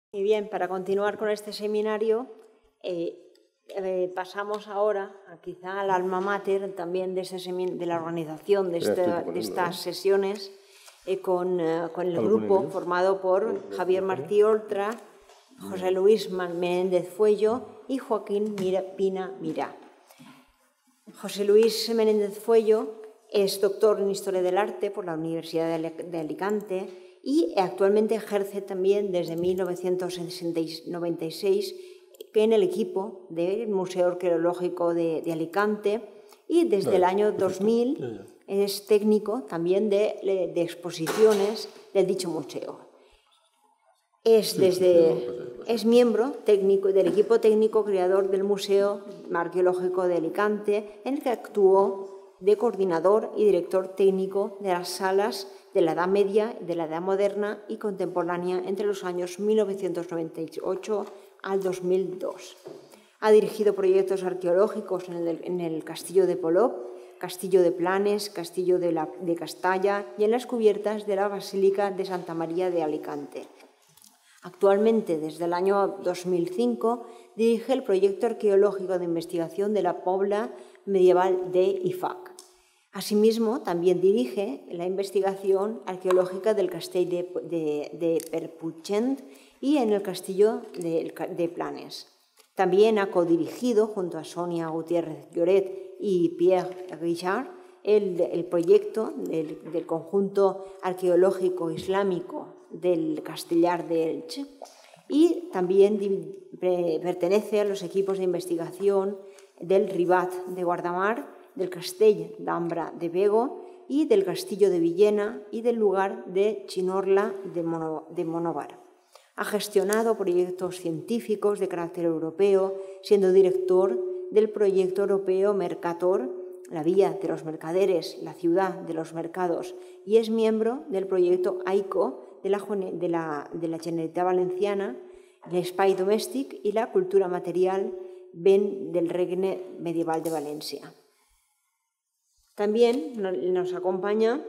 Y bien, para continuar con este seminario, pasamos ahora quizá al alma mater también de la organización de estas sesiones con el grupo formado por Javier Martí Oltra, José Luis Menéndez Fuello y Joaquín Pina Mirá. José Luis Menéndez Fuello es doctor en Historia del Arte por la Universidad de Alicante y actualmente ejerce también desde 1996 en el equipo del Museo Arqueológico de Alicante y desde el año 2000 es técnico también de exposiciones del dicho museo. Es miembro técnico del equipo técnico creador del Museo Arqueológico de Alicante, en el que actuó de coordinador y director técnico de las salas de la Edad Media, de la Edad Moderna y Contemporánea entre los años 1998 al 2002. Ha dirigido proyectos arqueológicos en el Castillo de Polop, Castillo de Planes, Castillo de Castalla y en las cubiertas de la Basílica de Santa María de Alicante. Actualmente, desde el año 2005, dirige el proyecto arqueológico de investigación de la Pobla medieval de Ifac. Asimismo, también dirige la investigación arqueológica del Castell de Perputxent y en el Castillo de Planes. También ha codirigido, junto a Sonia Gutiérrez Lloret y Pierre Guichard, el proyecto del conjunto arqueológico islámico del Castellar de Elche y también pertenece a los equipos de investigación del Ribat de Guardamar, del Castell d'Ambra de Bego y del Castillo de Villena y del lugar de Chinorla de Monóvar. Ha gestionado proyectos científicos de carácter europeo, siendo director del proyecto europeo Mercator, la vía de los mercaderes, la ciudad de los mercados, y es miembro del proyecto AICO de la Generalitat Valenciana, l'Espai Domèstic y la Cultura Material Ben del Regne Medieval de Valencia. También nos acompaña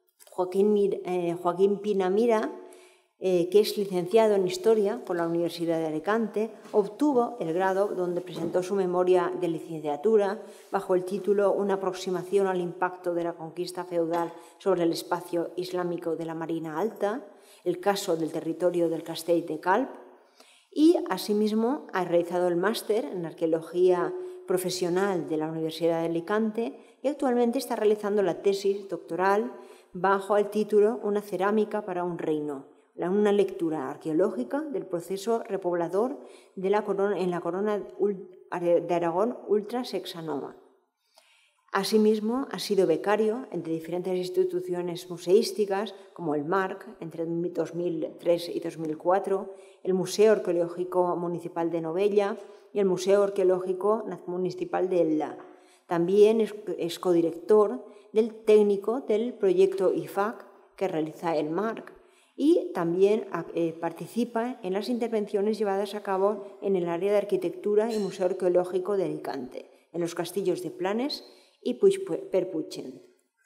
Joaquín Pina Mirá, que es licenciado en Historia por la Universidad de Alicante. Obtuvo el grado donde presentó su memoria de licenciatura bajo el título Una aproximación al impacto de la conquista feudal sobre el espacio islámico de la Marina Alta, el caso del territorio del Castell de Calp, y asimismo ha realizado el máster en Arqueología Profesional de la Universidad de Alicante y actualmente está realizando la tesis doctoral bajo el título Una cerámica para un reino, una lectura arqueológica del proceso repoblador en la corona de Aragón ultrasexanoma. Asimismo, ha sido becario entre diferentes instituciones museísticas como el MARC entre 2003 y 2004, el Museo Arqueológico Municipal de Novella y el Museo Arqueológico Municipal de Elda. También es codirector del técnico del proyecto IFAC que realiza el MARC y también participa en las intervenciones llevadas a cabo en el área de arquitectura y Museo Arqueológico de Alicante, en los castillos de Planes y Perputxent.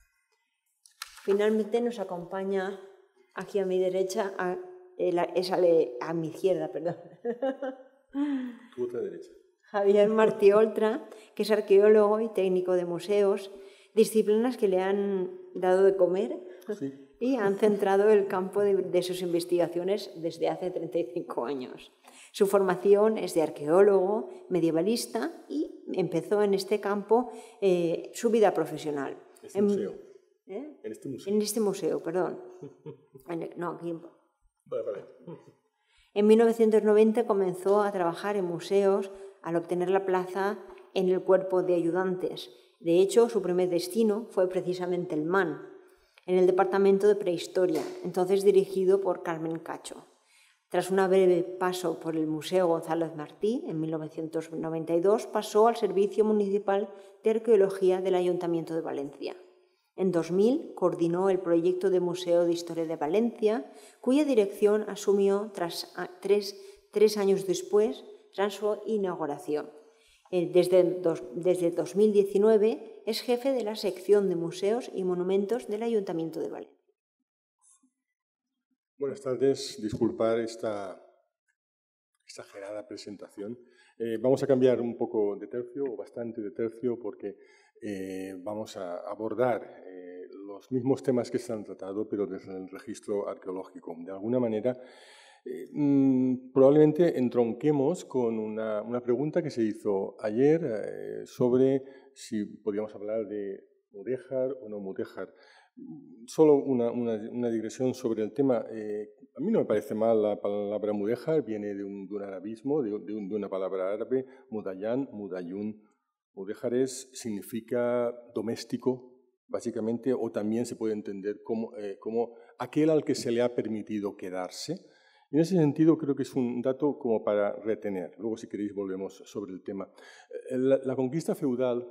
Finalmente nos acompaña aquí a mi derecha, a mi izquierda, perdón. Tu otra derecha. Javier Martí Oltra, que es arqueólogo y técnico de museos, disciplinas que le han dado de comer y han centrado el campo de sus investigaciones desde hace 35 años. Su formación es de arqueólogo, medievalista y empezó en este campo su vida profesional. En este museo, perdón. No, aquí. Vale. En 1990 comenzó a trabajar en museos al obtener la plaza en el cuerpo de ayudantes. De hecho, su primer destino fue precisamente el MAN, en el Departamento de Prehistoria, entonces dirigido por Carmen Cacho. Tras un breve paso por el Museo González Martí, en 1992 pasó al Servicio Municipal de Arqueología del Ayuntamiento de Valencia. En 2000 coordinó el proyecto de Museo de Historia de Valencia, cuya dirección asumió tras tres años después, tras su inauguración. Desde 2019 es jefe de la sección de Museos y Monumentos del Ayuntamiento de Valencia. Buenas tardes. Disculpar esta exagerada presentación. Vamos a cambiar un poco de tercio, o bastante de tercio, porque vamos a abordar los mismos temas que se han tratado, pero desde el registro arqueológico. De alguna manera, probablemente entronquemos con una pregunta que se hizo ayer sobre si podíamos hablar de mudéjar o no mudéjar. Solo una digresión sobre el tema. A mí no me parece mal la palabra mudéjar, viene de un arabismo, de una palabra árabe, mudayán, mudayún. Mudéjar significa doméstico, básicamente, o también se puede entender como aquel al que se le ha permitido quedarse. En ese sentido, creo que es un dato como para retener. Luego, si queréis, volvemos sobre el tema. La conquista feudal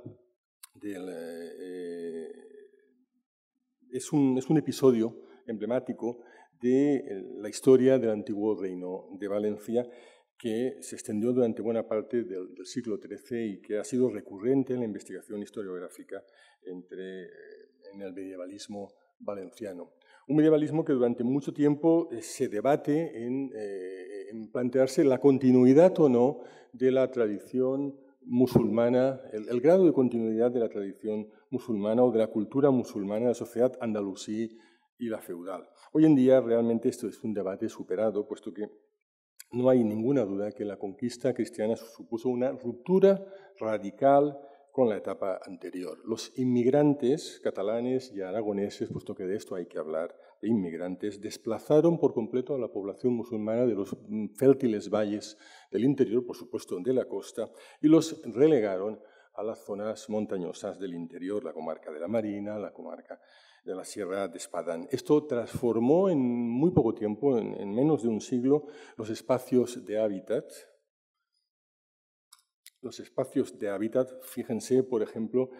es un episodio emblemático de la historia del antiguo reino de Valencia, que se extendió durante buena parte del siglo XIII y que ha sido recurrente en la investigación historiográfica en el medievalismo valenciano. Un medievalismo que durante mucho tiempo se debate en plantearse la continuidad o no de la tradición musulmana, el grado de continuidad de la tradición musulmana o de la cultura musulmana en la sociedad andalusí y la feudal. Hoy en día realmente esto es un debate superado, puesto que no hay ninguna duda que la conquista cristiana supuso una ruptura radical con la etapa anterior. Los inmigrantes catalanes y aragoneses, puesto que de esto hay que hablar, de inmigrantes, desplazaron por completo a la población musulmana de los fértiles valles del interior, por supuesto de la costa, y los relegaron a las zonas montañosas del interior, la comarca de la Marina, la comarca de la Sierra de Espadán. Esto transformó en muy poco tiempo, en menos de un siglo, los espacios de hábitat. Los espacios de hábitat, fíjense, por ejemplo,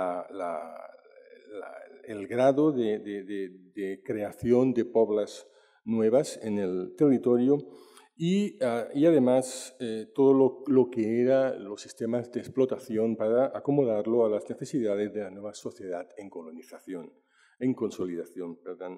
el grado de creación de poblas nuevas en el territorio y además todo lo que eran los sistemas de explotación para acomodarlo a las necesidades de la nueva sociedad en colonización, en consolidación, perdón.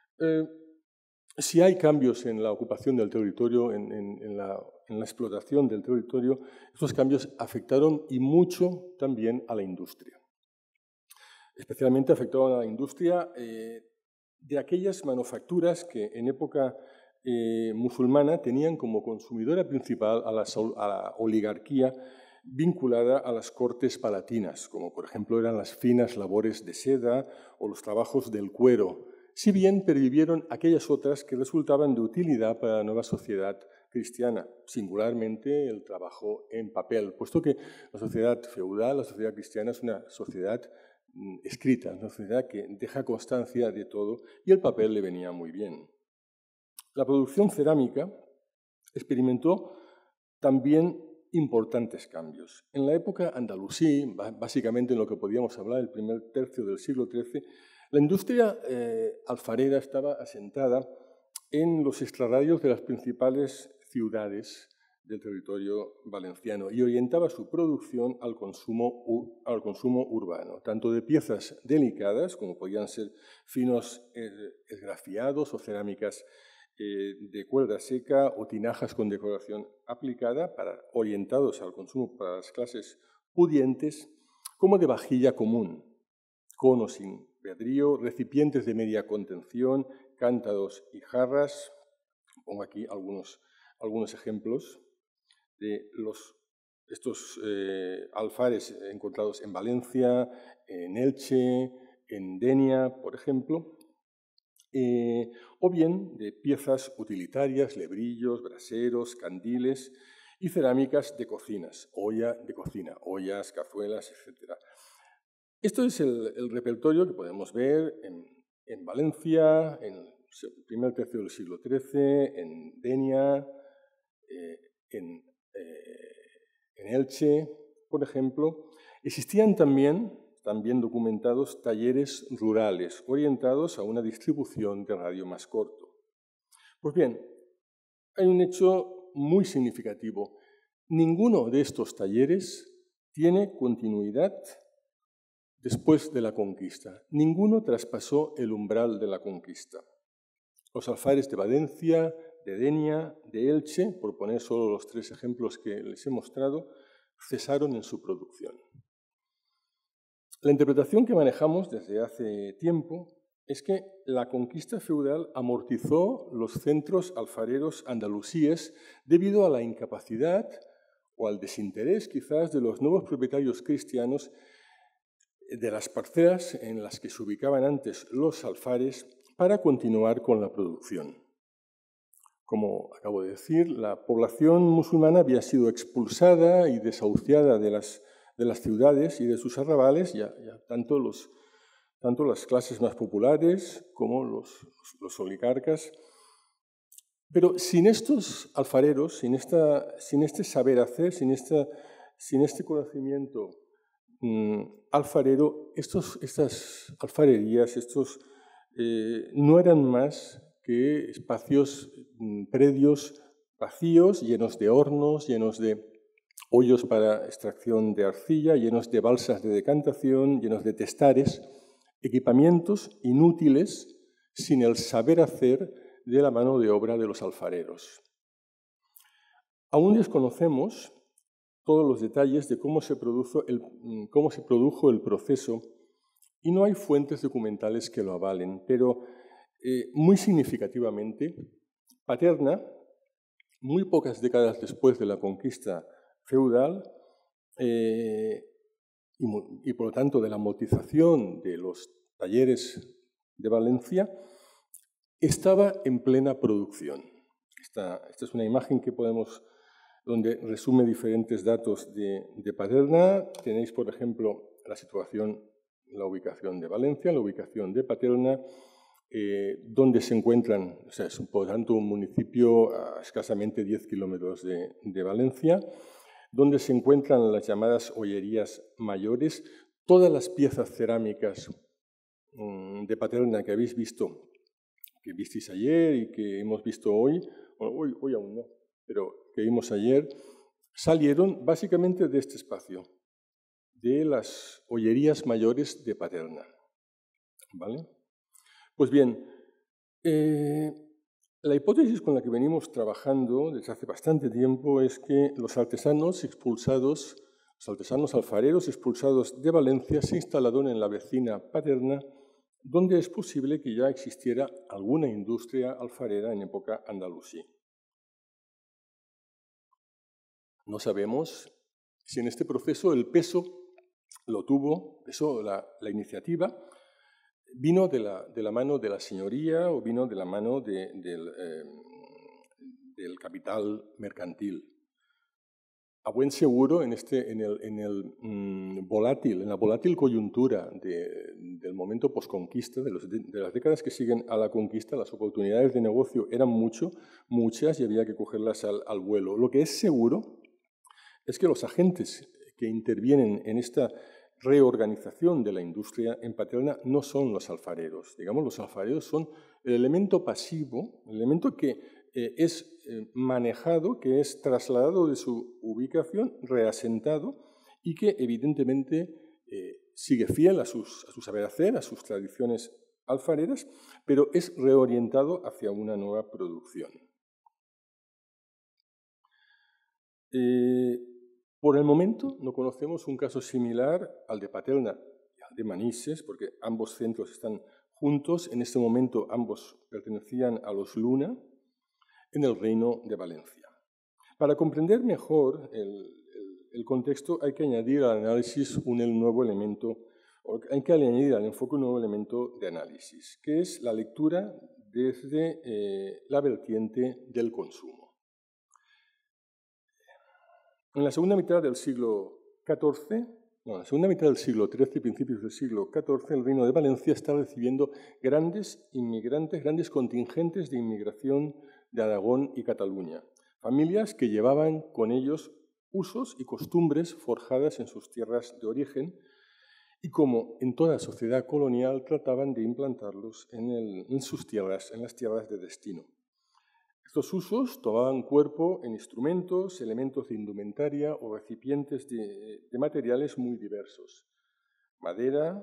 Si hay cambios en la ocupación del territorio, en la explotación del territorio, estos cambios afectaron y mucho también a la industria. Especialmente afectaron a la industria de aquellas manufacturas que en época musulmana tenían como consumidora principal a la oligarquía vinculada a las cortes palatinas, como por ejemplo eran las finas labores de seda o los trabajos del cuero, si bien pervivieron aquellas otras que resultaban de utilidad para la nueva sociedad cristiana, singularmente el trabajo en papel, puesto que la sociedad feudal, la sociedad cristiana, es una sociedad escrita, una sociedad que deja constancia de todo, y el papel le venía muy bien. La producción cerámica experimentó también importantes cambios. En la época andalusí, básicamente en lo que podíamos hablar, el primer tercio del siglo XIII, la industria alfarera estaba asentada en los extrarradios de las principales ciudades del territorio valenciano y orientaba su producción al consumo urbano, tanto de piezas delicadas, como podían ser finos esgrafiados o cerámicas de cuerda seca o tinajas con decoración aplicada, orientados al consumo para las clases pudientes, como de vajilla común, con o sin pedrío, recipientes de media contención, cántaros y jarras. Pongo aquí algunos ejemplos de estos alfares encontrados en Valencia, en Elche, en Denia, por ejemplo, o bien de piezas utilitarias, lebrillos, braseros, candiles y cerámicas de cocinas, ollas, cazuelas, etc. Esto es el repertorio que podemos ver en Valencia, en el primer tercio del siglo XIII, en Denia, en Elche, por ejemplo. Existían también documentados talleres rurales orientados a una distribución de radio más corto. Pues bien, hay un hecho muy significativo. Ninguno de estos talleres tiene continuidad después de la conquista. Ninguno traspasó el umbral de la conquista. Los alfares de Valencia, de Denia, de Elche, por poner solo los 3 ejemplos que les he mostrado, cesaron en su producción. La interpretación que manejamos desde hace tiempo es que la conquista feudal amortizó los centros alfareros andalusíes debido a la incapacidad o al desinterés quizás de los nuevos propietarios cristianos de las parcelas en las que se ubicaban antes los alfares para continuar con la producción. Como acabo de decir, la población musulmana había sido expulsada y desahuciada de las ciudades y de sus arrabales, ya tanto las clases más populares como los oligarcas. Pero sin estos alfareros, sin este saber hacer, sin este conocimiento alfarero, estas alfarerías, no eran más que espacios, predios vacíos, llenos de hornos, llenos de hoyos para extracción de arcilla, llenos de balsas de decantación, llenos de testares, equipamientos inútiles sin el saber hacer de la mano de obra de los alfareros. Aún desconocemos todos los detalles de cómo se produjo el proceso y no hay fuentes documentales que lo avalen, pero muy significativamente, Paterna, muy pocas décadas después de la conquista feudal y por lo tanto de la amortización de los talleres de Valencia, estaba en plena producción. Esta es una imagen que donde resume diferentes datos de Paterna. Tenéis, por ejemplo, la ubicación de Valencia, la ubicación de Paterna, donde se encuentran, o sea, es por tanto un municipio a escasamente 10 kilómetros de Valencia, donde se encuentran las llamadas hoyerías mayores, todas las piezas cerámicas de Paterna que habéis visto, que visteis ayer y que hemos visto hoy, bueno, hoy aún no, pero que vimos ayer, salieron básicamente de este espacio, de las hoyerías mayores de Paterna. ¿Vale? Pues bien, la hipótesis con la que venimos trabajando desde hace bastante tiempo es que los artesanos alfareros expulsados de Valencia se instalaron en la vecina Paterna, donde es posible que ya existiera alguna industria alfarera en época andalusí. No sabemos si en este proceso el peso lo tuvo, la iniciativa, vino de la mano de la señoría o vino de la mano del capital mercantil. A buen seguro, en la volátil coyuntura del momento posconquista, de las décadas que siguen a la conquista, las oportunidades de negocio eran muchas y había que cogerlas al vuelo. Lo que es seguro es que los agentes que intervienen en esta reorganización de la industria en Paterna no son los alfareros. Digamos, los alfareros son el elemento pasivo, el elemento que es manejado, que es trasladado de su ubicación, reasentado y que evidentemente sigue fiel a su saber hacer, a sus tradiciones alfareras, pero es reorientado hacia una nueva producción. Por el momento no conocemos un caso similar al de Paterna y al de Manises, porque ambos centros están juntos. En este momento ambos pertenecían a los Luna en el Reino de Valencia. Para comprender mejor el contexto hay que añadir al análisis hay que añadir al enfoque un nuevo elemento de análisis, que es la lectura desde la vertiente del consumo. En la segunda mitad del siglo XIII, en la segunda mitad del siglo XIII y principios del siglo XIV, el Reino de Valencia está recibiendo grandes contingentes de inmigración de Aragón y Cataluña, familias que llevaban con ellos usos y costumbres forjadas en sus tierras de origen y, como en toda sociedad colonial, trataban de implantarlos en sus tierras, en las tierras de destino. Estos usos tomaban cuerpo en instrumentos, elementos de indumentaria o recipientes de materiales muy diversos. Madera,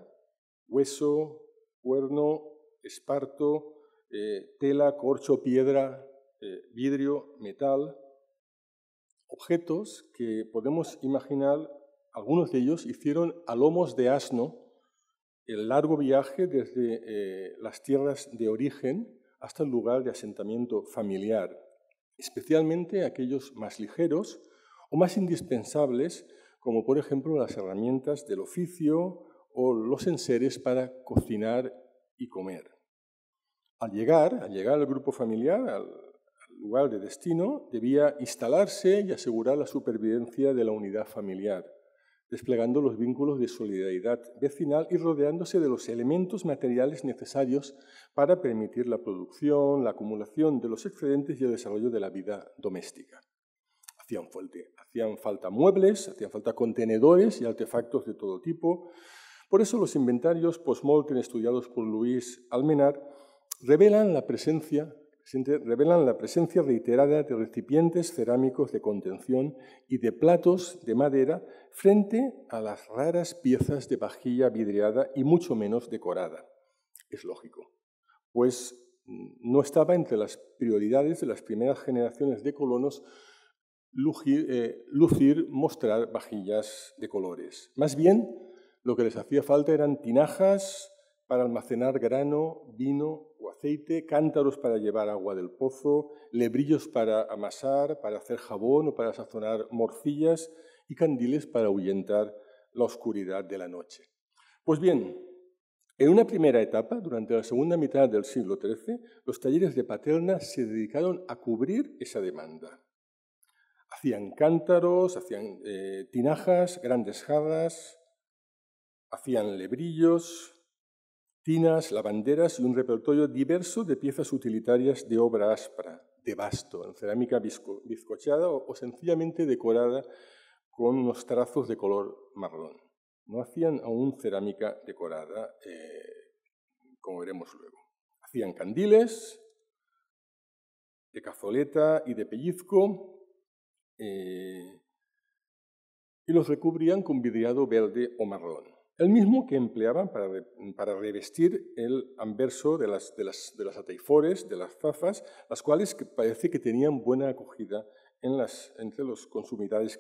hueso, cuerno, esparto, tela, corcho, piedra, vidrio, metal, objetos que podemos imaginar, algunos de ellos hicieron a lomos de asno el largo viaje desde las tierras de origen hasta el lugar de asentamiento familiar, especialmente aquellos más ligeros o más indispensables, como por ejemplo las herramientas del oficio o los enseres para cocinar y comer. Al llegar al grupo familiar, al lugar de destino, debía instalarse y asegurar la supervivencia de la unidad familiar, desplegando los vínculos de solidaridad vecinal y rodeándose de los elementos materiales necesarios para permitir la producción, la acumulación de los excedentes y el desarrollo de la vida doméstica. Hacían falta muebles, hacían falta contenedores y artefactos de todo tipo. Por eso los inventarios post-mortem estudiados por Luis Almenar revelan la presencia reiterada de recipientes cerámicos de contención y de platos de madera frente a las raras piezas de vajilla vidriada y mucho menos decorada. Es lógico, pues no estaba entre las prioridades de las primeras generaciones de colonos mostrar vajillas de colores. Más bien, lo que les hacía falta eran tinajas para almacenar grano, vino o aceite, cántaros para llevar agua del pozo, lebrillos para amasar, para hacer jabón o para sazonar morcillas y candiles para ahuyentar la oscuridad de la noche. Pues bien, en una primera etapa, durante la segunda mitad del siglo XIII, los talleres de Paterna se dedicaron a cubrir esa demanda. Hacían cántaros, hacían tinajas, grandes jarras, hacían lebrillos, tinas, lavanderas y un repertorio diverso de piezas utilitarias de obra áspera, de basto, en cerámica bizcochada o sencillamente decorada con unos trazos de color marrón. No hacían aún cerámica decorada, como veremos luego. Hacían candiles de cazoleta y de pellizco y los recubrían con vidriado verde o marrón, el mismo que empleaban para revestir el anverso de las ataifores, de las zafas, las cuales parece que tenían buena acogida entre los consumidores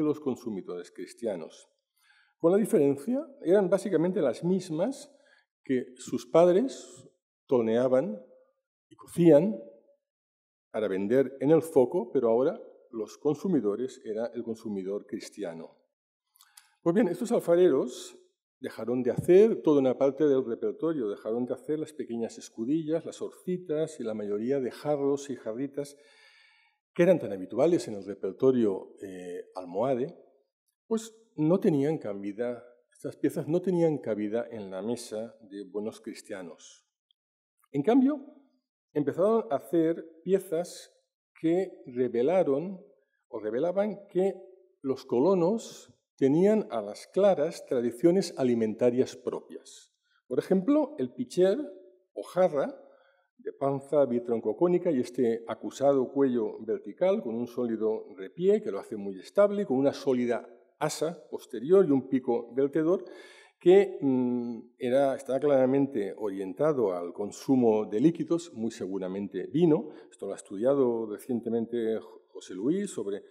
cristianos. Con la diferencia, eran básicamente las mismas que sus padres torneaban y cocían para vender en el foco, pero ahora los consumidores era el consumidor cristiano. Pues bien, estos alfareros dejaron de hacer toda una parte del repertorio, dejaron de hacer las pequeñas escudillas, las orcitas y la mayoría de jarros y jarritas que eran tan habituales en el repertorio almohade, pues no tenían cabida, estas piezas no tenían cabida en la mesa de buenos cristianos. En cambio, empezaron a hacer piezas que revelaban que los colonos tenían a las claras tradiciones alimentarias propias. Por ejemplo, el pitcher o jarra de panza bitroncocónica y este acusado cuello vertical con un sólido repié que lo hace muy estable, con una sólida asa posterior y un pico vertedor que estaba claramente orientado al consumo de líquidos, muy seguramente vino. Esto lo ha estudiado recientemente José Luis sobre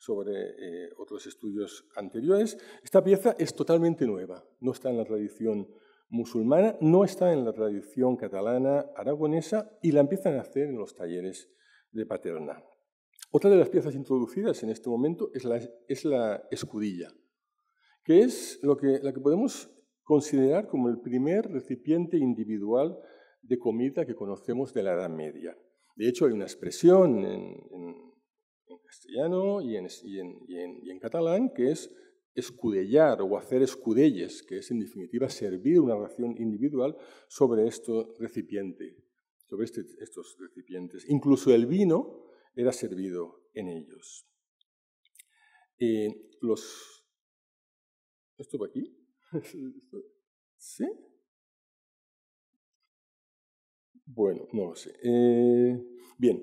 otros estudios anteriores. Esta pieza es totalmente nueva, no está en la tradición musulmana, no está en la tradición catalana, aragonesa, y la empiezan a hacer en los talleres de Paterna. Otra de las piezas introducidas en este momento es la escudilla, que es la que podemos considerar como el primer recipiente individual de comida que conocemos de la Edad Media. De hecho, hay una expresión en castellano y en catalán que es escudellar o hacer escudelles, que es en definitiva servir una ración individual sobre estos recipientes. Incluso el vino era servido en ellos. ¿Esto va aquí? ¿Sí? Bueno, no lo sé. Bien,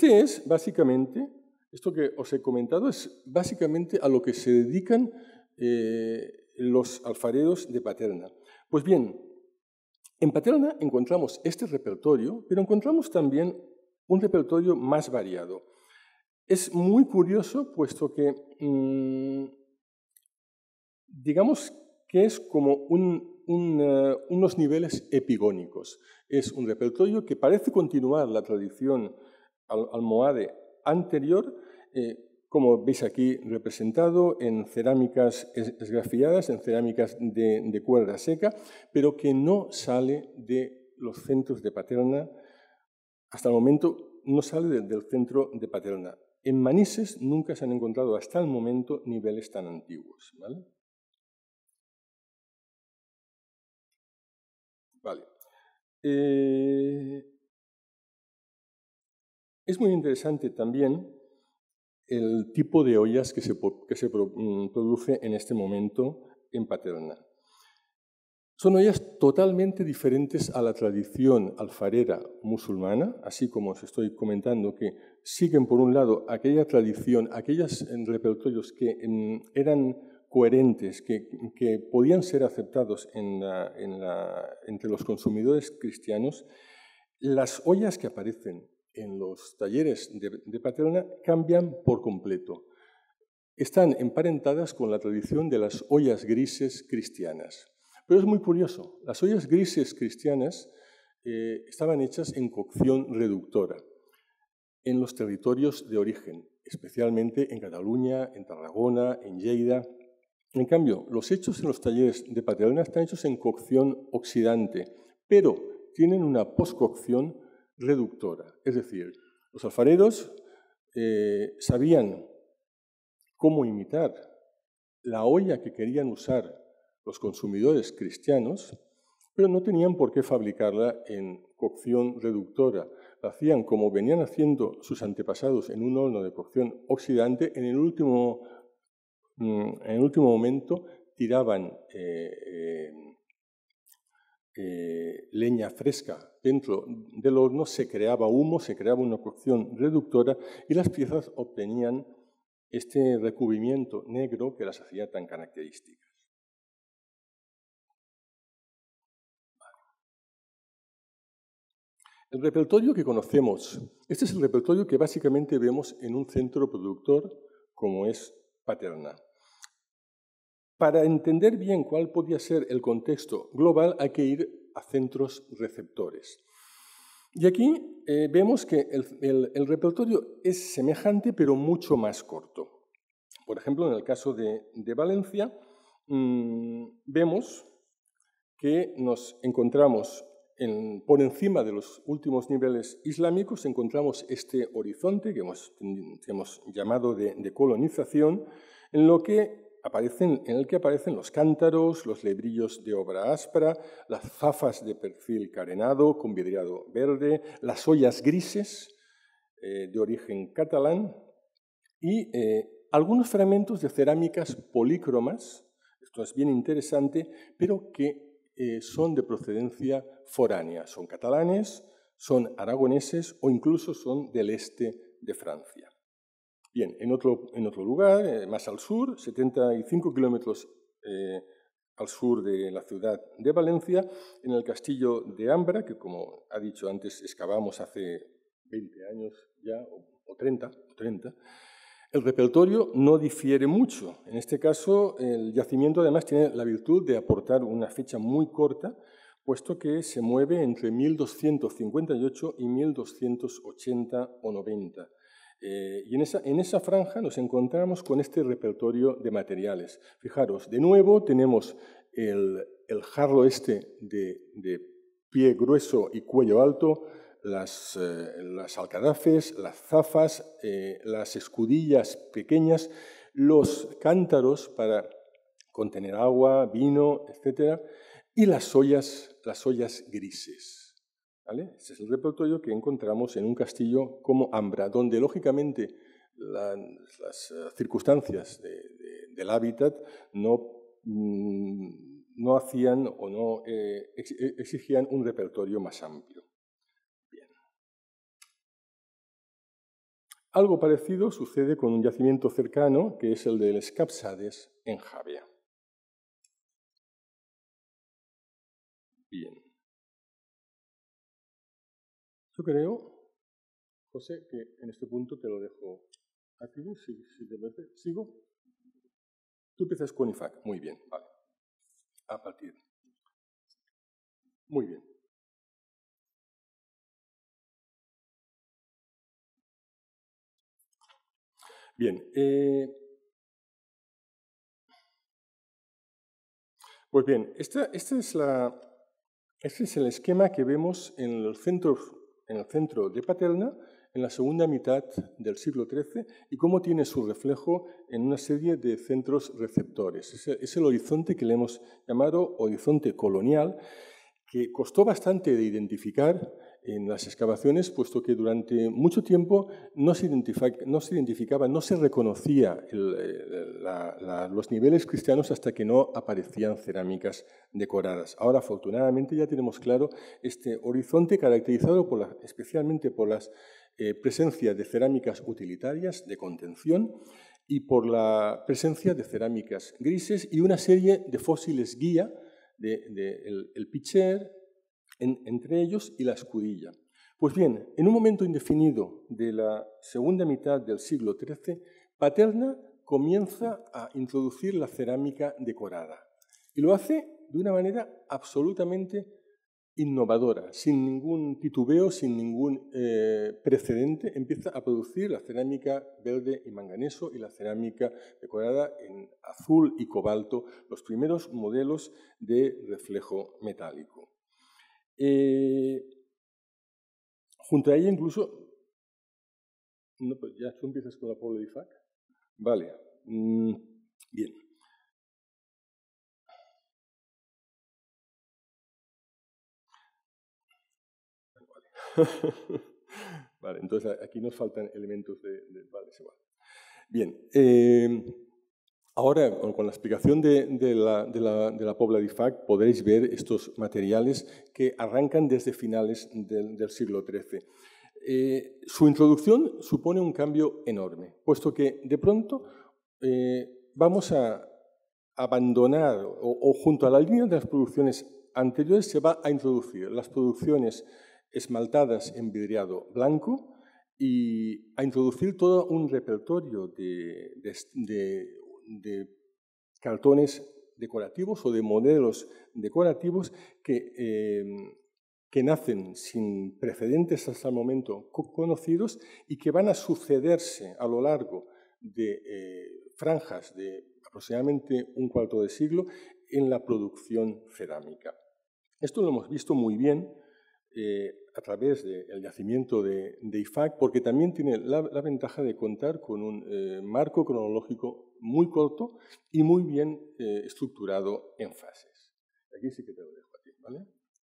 esto que os he comentado es básicamente a lo que se dedican los alfareros de Paterna. Pues bien, en Paterna encontramos este repertorio, pero encontramos también un repertorio más variado. Es muy curioso, puesto que digamos que es como unos niveles epigónicos. Es un repertorio que parece continuar la tradición almohade anterior, como veis aquí representado en cerámicas esgrafiadas, en cerámicas de cuerda seca, pero que no sale de los centros de Paterna. Hasta el momento no sale del centro de Paterna. En Manises nunca se han encontrado hasta el momento niveles tan antiguos, ¿vale? Vale. Es muy interesante también el tipo de ollas que se produce en este momento en Paterna. Son ollas totalmente diferentes a la tradición alfarera musulmana, así como os estoy comentando, que siguen, por un lado, aquella tradición, aquellos repertorios que eran coherentes, que podían ser aceptados entre los consumidores cristianos. Las ollas que aparecen en los talleres de Paterna cambian por completo. Están emparentadas con la tradición de las ollas grises cristianas. Pero es muy curioso, las ollas grises cristianas estaban hechas en cocción reductora en los territorios de origen, especialmente en Cataluña, en Tarragona, en Lleida. En cambio, los hechos en los talleres de Paterna están hechos en cocción oxidante, pero tienen una postcocción reductora. Es decir, los alfareros sabían cómo imitar la olla que querían usar los consumidores cristianos, pero no tenían por qué fabricarla en cocción reductora. La hacían como venían haciendo sus antepasados en un horno de cocción oxidante. En el último momento tiraban leña fresca dentro del horno, se creaba humo, se creaba una cocción reductora y las piezas obtenían este recubrimiento negro que las hacía tan características. El repertorio que conocemos, este es el repertorio que básicamente vemos en un centro productor como es Paterna. Para entender bien cuál podía ser el contexto global hay que ir a centros receptores. Y aquí vemos que el repertorio es semejante pero mucho más corto. Por ejemplo, en el caso de Valencia, vemos que nos encontramos por encima de los últimos niveles islámicos, encontramos este horizonte que hemos llamado de colonización, en el que aparecen los cántaros, los lebrillos de obra áspera, las zafas de perfil carenado con vidriado verde, las ollas grises de origen catalán y algunos fragmentos de cerámicas polícromas. Esto es bien interesante, pero que son de procedencia foránea. Son catalanes, son aragoneses o incluso son del este de Francia. Bien, en otro lugar, más al sur, 75 kilómetros al sur de la ciudad de Valencia, en el castillo de Ambra, que como ha dicho antes, excavamos hace 20 años ya, o 30, el repertorio no difiere mucho. En este caso, el yacimiento además tiene la virtud de aportar una fecha muy corta, puesto que se mueve entre 1258 y 1280 o 90. Y en esa franja nos encontramos con este repertorio de materiales. Fijaros, de nuevo tenemos el jarro este de pie grueso y cuello alto, las alcadafes, las zafas, las escudillas pequeñas, los cántaros para contener agua, vino, etc. Y las ollas grises. ¿Vale? Este es el repertorio que encontramos en un castillo como Ambra, donde lógicamente las circunstancias del hábitat no hacían o no exigían un repertorio más amplio. Bien. Algo parecido sucede con un yacimiento cercano, que es el del Escapsades en Javea. Bien. Yo creo José, que en este punto te lo dejo a ti, si te parece. ¿Sigo? Tú empiezas con IFAC. Muy bien, vale. A partir. Muy bien. Bien. Pues bien, este es el esquema que vemos en el centro de Paterna en la segunda mitad del siglo XIII y cómo tiene su reflejo en una serie de centros receptores. Es el horizonte que le hemos llamado horizonte colonial, que costó bastante de identificar en las excavaciones, puesto que durante mucho tiempo no se identificaba, no se reconocía los niveles cristianos hasta que no aparecían cerámicas decoradas. Ahora, afortunadamente, ya tenemos claro este horizonte caracterizado especialmente por la presencia de cerámicas utilitarias de contención y por la presencia de cerámicas grises y una serie de fósiles guía, el pitcher, entre ellos, y la escudilla. Pues bien, en un momento indefinido de la segunda mitad del siglo XIII, Paterna comienza a introducir la cerámica decorada. Y lo hace de una manera absolutamente innovadora, sin ningún titubeo, sin ningún precedente. Empieza a producir la cerámica verde y manganeso y la cerámica decorada en azul y cobalto, los primeros modelos de reflejo metálico. Junto a ella incluso... No, pues ya tú empiezas con la Pobla d'Ifac. Vale. Bien. Vale, entonces aquí nos faltan elementos vale, es igual. Bien. Ahora, con la explicación de la Pobla d'Ifac, podréis ver estos materiales que arrancan desde finales del siglo XIII. Su introducción supone un cambio enorme, puesto que de pronto vamos a abandonar, o junto a la línea de las producciones anteriores se va a introducir las producciones esmaltadas en vidriado blanco y a introducir todo un repertorio de cartones decorativos o de modelos decorativos que nacen sin precedentes hasta el momento conocidos y que van a sucederse a lo largo de franjas de aproximadamente un cuarto de siglo en la producción cerámica. Esto lo hemos visto muy bien a través del yacimiento de IFAC, porque también tiene la ventaja de contar con un marco cronológico muy corto y muy bien estructurado en fases. Aquí sí que te lo dejo a ti, ¿vale?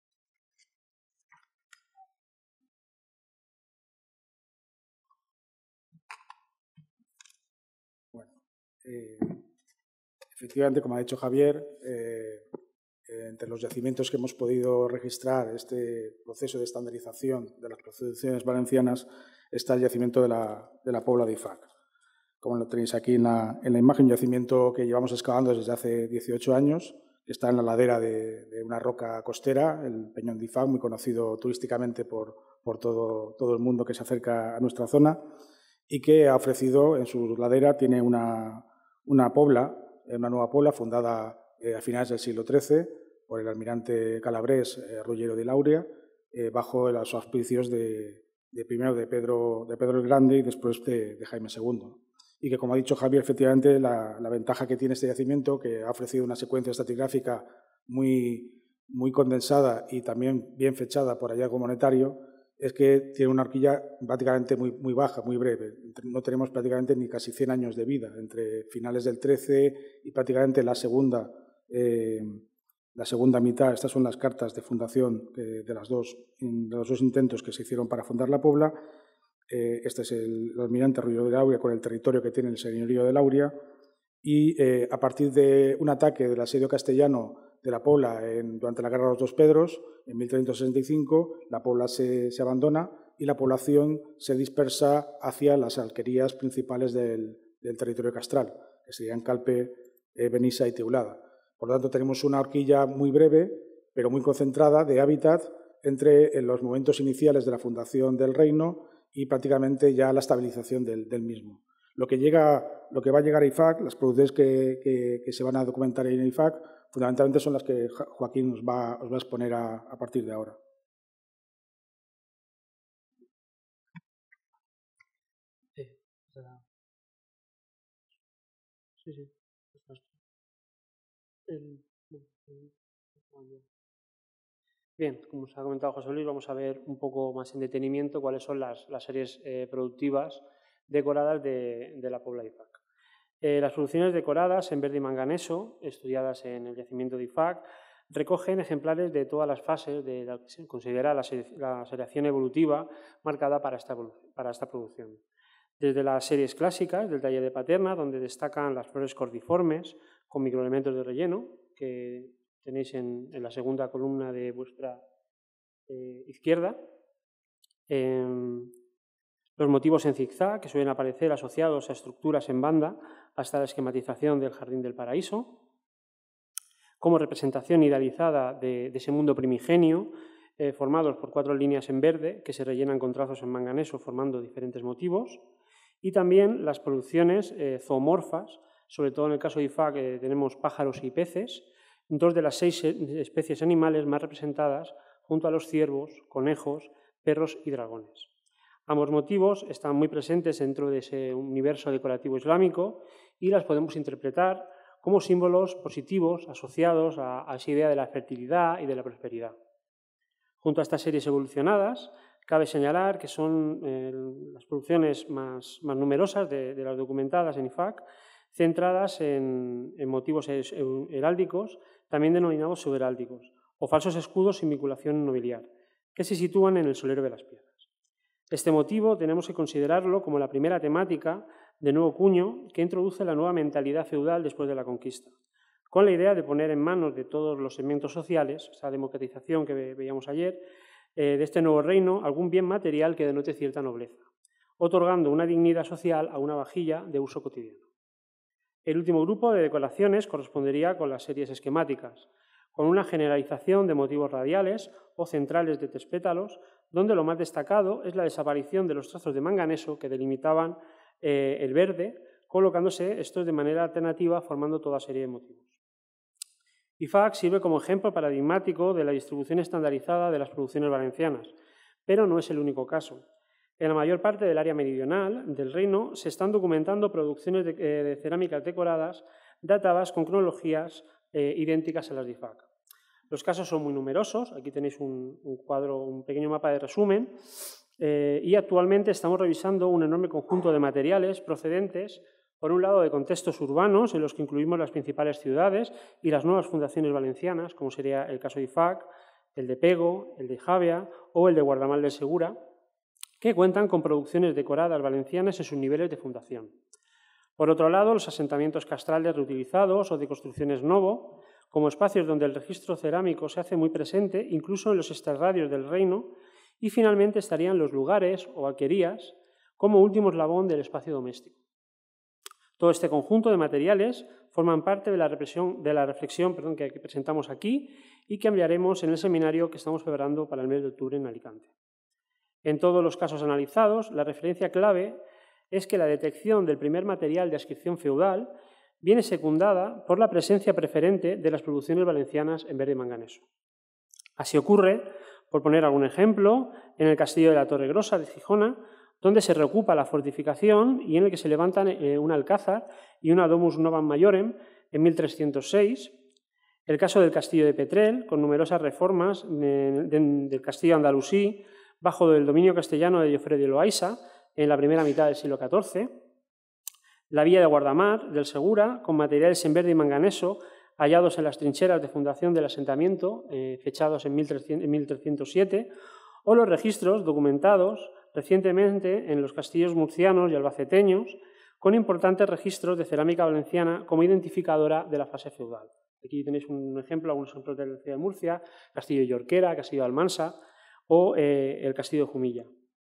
Bueno, efectivamente, como ha dicho Javier, entre los yacimientos que hemos podido registrar este proceso de estandarización de las producciones valencianas está el yacimiento de la Pobla d'Ifac. Como lo tenéis aquí en la imagen, un yacimiento que llevamos excavando desde hace 18 años, que está en la ladera de una roca costera, el Peñón d'Ifac, muy conocido turísticamente por todo el mundo que se acerca a nuestra zona, y que ha ofrecido en su ladera, tiene una nueva pobla fundada a finales del siglo XIII por el almirante calabrés Ruggiero de Lauria, bajo los auspicios primero de Pedro el Grande y después de Jaime II. Y que, como ha dicho Javier, efectivamente la ventaja que tiene este yacimiento, que ha ofrecido una secuencia estratigráfica muy condensada y también bien fechada por hallazgo monetario, es que tiene una horquilla prácticamente muy baja, muy breve. No tenemos prácticamente ni casi 100 años de vida, entre finales del XIII y prácticamente la segunda mitad. Estas son las cartas de fundación de los dos intentos que se hicieron para fundar la Pobla. Este es el almirante Ruggiero de Lauria con el territorio que tiene el señorío de Lauria. Y a partir de un ataque del asedio castellano de la Pobla durante la Guerra de los Dos Pedros, en 1365, la Pobla se abandona y la población se dispersa hacia las alquerías principales del territorio castral, que serían Calpe, Benissa y Teulada. Por lo tanto, tenemos una horquilla muy breve, pero muy concentrada de hábitat entre los momentos iniciales de la fundación del reino y prácticamente ya la estabilización del mismo. Lo que va a llegar a IFAC, las producciones que se van a documentar en IFAC, fundamentalmente son las que Joaquín os va a exponer a partir de ahora. Bien, como os ha comentado José Luis, vamos a ver un poco más en detenimiento cuáles son las series productivas decoradas de la Pobla IFAC. Las producciones decoradas en verde y manganeso, estudiadas en el yacimiento de IFAC, recogen ejemplares de todas las fases de la que se considera la seriación evolutiva marcada para esta producción. Desde las series clásicas del taller de Paterna, donde destacan las flores cordiformes con microelementos de relleno, que tenéis en la segunda columna de vuestra izquierda. Los motivos en zigzag, que suelen aparecer asociados a estructuras en banda, hasta la esquematización del Jardín del Paraíso, como representación idealizada de ese mundo primigenio, formados por 4 líneas en verde que se rellenan con trazos en manganeso formando diferentes motivos, y también las producciones zoomorfas, sobre todo en el caso de IFAC tenemos pájaros y peces, 2 de las 6 especies animales más representadas junto a los ciervos, conejos, perros y dragones. Ambos motivos están muy presentes dentro de ese universo decorativo islámico y las podemos interpretar como símbolos positivos asociados a esa idea de la fertilidad y de la prosperidad. Junto a estas series evolucionadas, cabe señalar que son las producciones más numerosas de las documentadas en IFAC, centradas en motivos heráldicos, también denominados subheráldicos, o falsos escudos sin vinculación nobiliar, que se sitúan en el solero de las piezas. Este motivo tenemos que considerarlo como la primera temática de nuevo cuño que introduce la nueva mentalidad feudal después de la conquista, con la idea de poner en manos de todos los segmentos sociales, esa democratización que veíamos ayer, de este nuevo reino, algún bien material que denote cierta nobleza, otorgando una dignidad social a una vajilla de uso cotidiano. El último grupo de decoraciones correspondería con las series esquemáticas, con una generalización de motivos radiales o centrales de tespétalos, donde lo más destacado es la desaparición de los trazos de manganeso que delimitaban el verde, colocándose estos de manera alternativa formando toda serie de motivos. IFAC sirve como ejemplo paradigmático de la distribución estandarizada de las producciones valencianas, pero no es el único caso. En la mayor parte del área meridional del reino se están documentando producciones de cerámicas decoradas datadas con cronologías idénticas a las de IFAC. Los casos son muy numerosos, aquí tenéis un cuadro, un pequeño mapa de resumen, y actualmente estamos revisando un enorme conjunto de materiales procedentes, por un lado, de contextos urbanos, en los que incluimos las principales ciudades y las nuevas fundaciones valencianas, como sería el caso de IFAC, el de Pego, el de Javea o el de Guardamal del Segura, que cuentan con producciones decoradas valencianas en sus niveles de fundación. Por otro lado, los asentamientos castrales reutilizados o de construcciones novo, como espacios donde el registro cerámico se hace muy presente, incluso en los extrarradios del reino, y finalmente estarían los lugares o alquerías como último eslabón del espacio doméstico. Todo este conjunto de materiales forman parte de la reflexión que presentamos aquí y que ampliaremos en el seminario que estamos preparando para el mes de octubre en Alicante. En todos los casos analizados, la referencia clave es que la detección del primer material de adscripción feudal viene secundada por la presencia preferente de las producciones valencianas en verde manganeso. Así ocurre, por poner algún ejemplo, en el castillo de la Torregrosa de Gijona, donde se reocupa la fortificación y en el que se levantan un alcázar y una domus novam maiorem en 1306, el caso del castillo de Petrel, con numerosas reformas del castillo andalusí bajo el dominio castellano de Jofre de Loaysa en la primera mitad del siglo XIV, la villa de Guardamar del Segura, con materiales en verde y manganeso hallados en las trincheras de fundación del asentamiento, fechados en 1307, o los registros documentados recientemente en los castillos murcianos y albaceteños, con importantes registros de cerámica valenciana como identificadora de la fase feudal. Aquí tenéis un ejemplo, algunos ejemplos de la ciudad de Murcia, Castillo de Jorquera, Castillo de Almansa o el Castillo de Jumilla.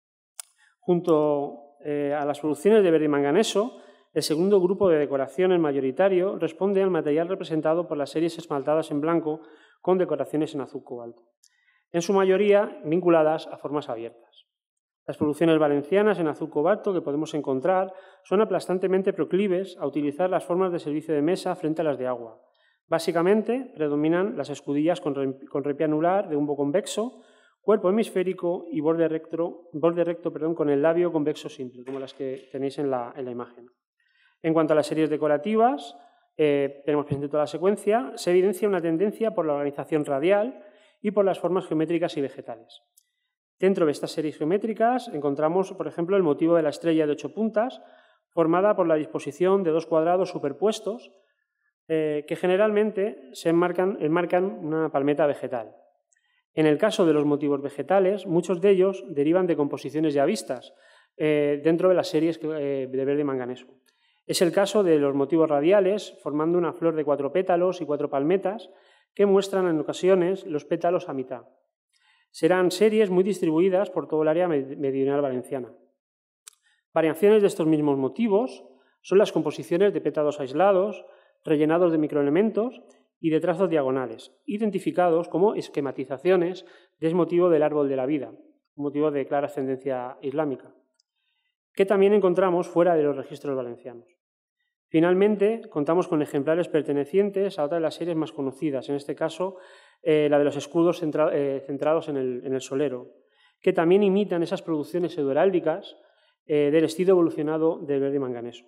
Junto a las producciones de verde y manganeso, el segundo grupo de decoraciones mayoritario responde al material representado por las series esmaltadas en blanco con decoraciones en azul cobalto, en su mayoría vinculadas a formas abiertas. Las producciones valencianas en azul cobalto que podemos encontrar son aplastantemente proclives a utilizar las formas de servicio de mesa frente a las de agua. Básicamente, predominan las escudillas con repié anular de humbo convexo, cuerpo hemisférico y borde recto con el labio convexo simple, como las que tenéis en la imagen. En cuanto a las series decorativas, tenemos presente toda la secuencia, se evidencia una tendencia por la organización radial y por las formas geométricas y vegetales. Dentro de estas series geométricas encontramos, por ejemplo, el motivo de la estrella de 8 puntas, formada por la disposición de 2 cuadrados superpuestos que generalmente enmarcan una palmeta vegetal. En el caso de los motivos vegetales, muchos de ellos derivan de composiciones ya vistas dentro de las series de verde manganeso. Es el caso de los motivos radiales, formando una flor de 4 pétalos y 4 palmetas que muestran en ocasiones los pétalos a mitad. Serán series muy distribuidas por todo el área meridional valenciana. Variaciones de estos mismos motivos son las composiciones de pétalos aislados, rellenados de microelementos y de trazos diagonales, identificados como esquematizaciones de ese motivo del árbol de la vida, un motivo de clara ascendencia islámica, que también encontramos fuera de los registros valencianos. Finalmente, contamos con ejemplares pertenecientes a otra de las series más conocidas, en este caso la de los escudos centrados en el solero, que también imitan esas producciones pseudoheráldicas del estilo evolucionado del verde manganeso.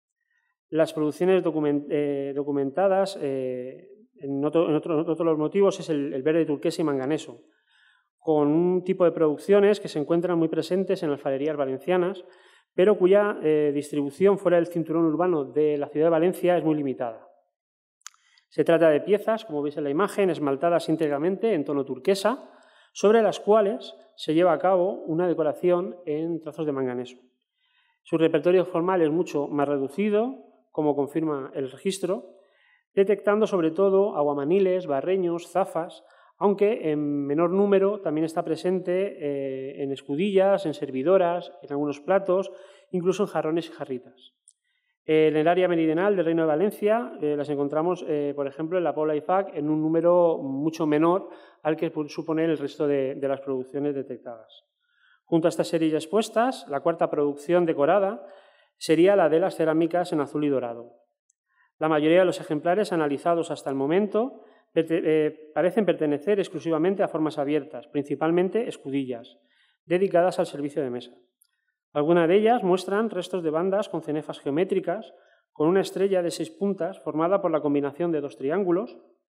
Las producciones documentadas en otros los motivos es el verde turquesa y manganeso, con un tipo de producciones que se encuentran muy presentes en alfarerías valencianas, pero cuya distribución fuera del cinturón urbano de la ciudad de Valencia es muy limitada. Se trata de piezas, como veis en la imagen, esmaltadas íntegramente en tono turquesa, sobre las cuales se lleva a cabo una decoración en trazos de manganeso. Su repertorio formal es mucho más reducido, como confirma el registro, detectando sobre todo aguamaniles, barreños, zafas, aunque en menor número también está presente en escudillas, en servidoras, en algunos platos, incluso en jarrones y jarritas. En el área meridional del Reino de Valencia las encontramos, por ejemplo, en la Pobla d'Ifac en un número mucho menor al que supone el resto de las producciones detectadas. Junto a estas series expuestas, la cuarta producción decorada sería la de las cerámicas en azul y dorado. La mayoría de los ejemplares analizados hasta el momento parecen pertenecer exclusivamente a formas abiertas, principalmente escudillas, dedicadas al servicio de mesa. Algunas de ellas muestran restos de bandas con cenefas geométricas, con una estrella de 6 puntas formada por la combinación de 2 triángulos,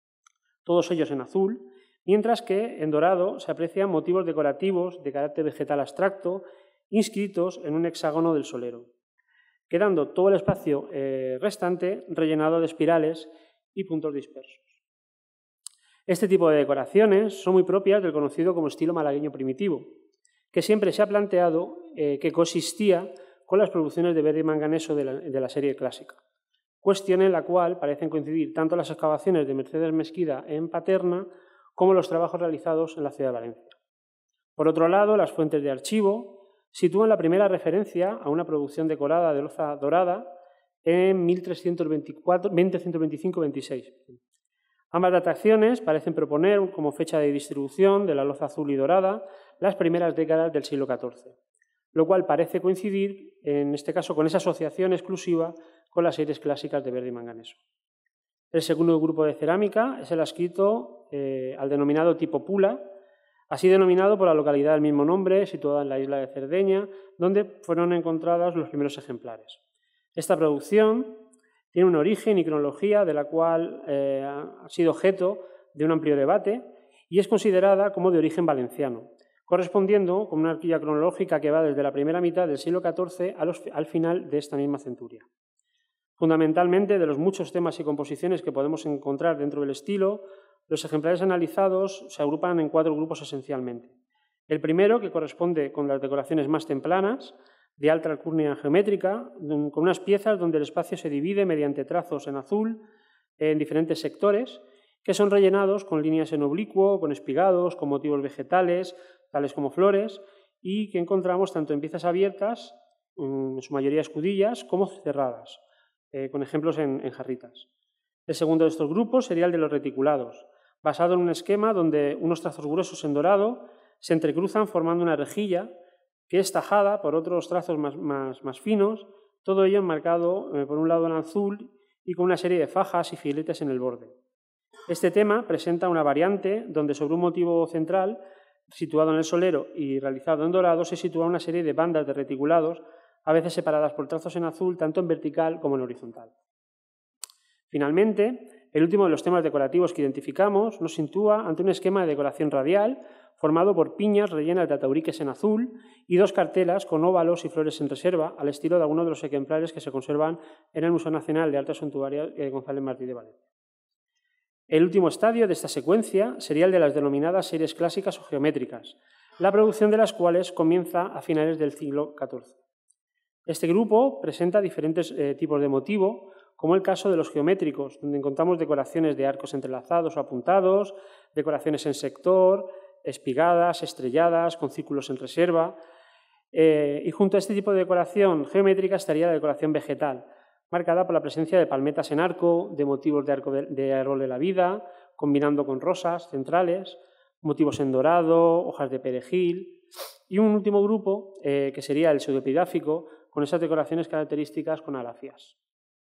todos ellos en azul, mientras que en dorado se aprecian motivos decorativos de carácter vegetal abstracto inscritos en un hexágono del solero, quedando todo el espacio restante rellenado de espirales y puntos dispersos. Este tipo de decoraciones son muy propias del conocido como estilo malagueño primitivo, que siempre se ha planteado que coexistía con las producciones de verde y manganeso de la serie clásica, cuestión en la cual parecen coincidir tanto las excavaciones de Mercedes Mesquida en Paterna como los trabajos realizados en la ciudad de Valencia. Por otro lado, las fuentes de archivo sitúan la primera referencia a una producción decorada de loza dorada en 1125-26. Ambas dataciones parecen proponer como fecha de distribución de la loza azul y dorada las primeras décadas del siglo XIV, lo cual parece coincidir, en este caso, con esa asociación exclusiva con las series clásicas de verde y manganeso. El segundo grupo de cerámica es el adscrito al denominado tipo Pula, así denominado por la localidad del mismo nombre, situada en la isla de Cerdeña, donde fueron encontrados los primeros ejemplares. Esta producción tiene un origen y cronología de la cual ha sido objeto de un amplio debate y es considerada como de origen valenciano, correspondiendo con una horquilla cronológica que va desde la primera mitad del siglo XIV al final de esta misma centuria. Fundamentalmente, de los muchos temas y composiciones que podemos encontrar dentro del estilo, los ejemplares analizados se agrupan en 4 grupos esencialmente. El primero, que corresponde con las decoraciones más templanas, de alta alcurnia geométrica, con unas piezas donde el espacio se divide mediante trazos en azul en diferentes sectores, que son rellenados con líneas en oblicuo, con espigados, con motivos vegetales, tales como flores, y que encontramos tanto en piezas abiertas, en su mayoría escudillas, como cerradas, con ejemplos en jarritas. El segundo de estos grupos sería el de los reticulados, basado en un esquema donde unos trazos gruesos en dorado se entrecruzan formando una rejilla que es tajada por otros trazos más finos, todo ello enmarcado por un lado en azul y con una serie de fajas y filetes en el borde. Este tema presenta una variante donde sobre un motivo central, situado en el solero y realizado en dorado, se sitúa una serie de bandas de reticulados, a veces separadas por trazos en azul, tanto en vertical como en horizontal. Finalmente, el último de los temas decorativos que identificamos nos sitúa ante un esquema de decoración radial formado por piñas rellenas de atauriques en azul y dos cartelas con óvalos y flores en reserva, al estilo de algunos de los ejemplares que se conservan en el Museo Nacional de Arte Suntuaria González Martí de Valencia. El último estadio de esta secuencia sería el de las denominadas series clásicas o geométricas, la producción de las cuales comienza a finales del siglo XIV. Este grupo presenta diferentes tipos de motivo, como el caso de los geométricos, donde encontramos decoraciones de arcos entrelazados o apuntados, decoraciones en sector, espigadas, estrelladas, con círculos en reserva. Y junto a este tipo de decoración geométrica estaría la decoración vegetal, marcada por la presencia de palmetas en arco, de motivos de árbol de la vida, combinando con rosas centrales, motivos en dorado, hojas de perejil, y un último grupo, que sería el pseudoepidáfico, con esas decoraciones características con alafías.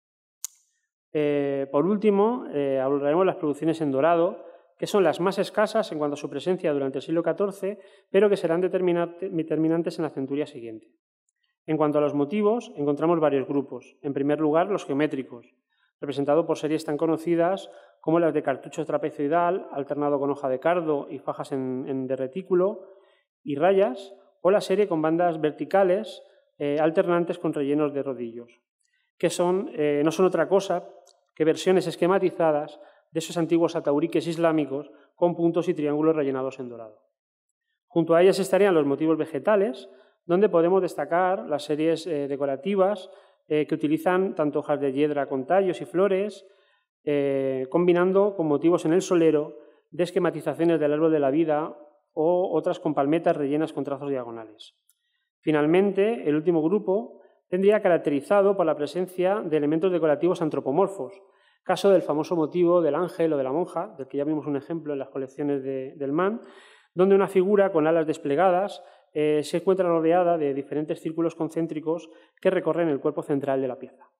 Por último, hablaremos de las producciones en dorado, que son las más escasas en cuanto a su presencia durante el siglo XIV, pero que serán determinantes en la centuria siguiente. En cuanto a los motivos, encontramos varios grupos. En primer lugar, los geométricos, representados por series tan conocidas como las de cartucho trapezoidal, alternado con hoja de cardo y fajas de retículo y rayas, o la serie con bandas verticales alternantes con rellenos de rodillos, que no son otra cosa que versiones esquematizadas de esos antiguos atauriques islámicos con puntos y triángulos rellenados en dorado. Junto a ellas estarían los motivos vegetales, donde podemos destacar las series decorativas que utilizan tanto hojas de hiedra con tallos y flores, combinando con motivos en el solero de esquematizaciones del árbol de la vida o otras con palmetas rellenas con trazos diagonales. Finalmente, el último grupo tendría caracterizado por la presencia de elementos decorativos antropomorfos, caso del famoso motivo del ángel o de la monja, del que ya vimos un ejemplo en las colecciones del MAN, donde una figura con alas desplegadas se encuentra rodeada de diferentes círculos concéntricos que recorren el cuerpo central de la pieza.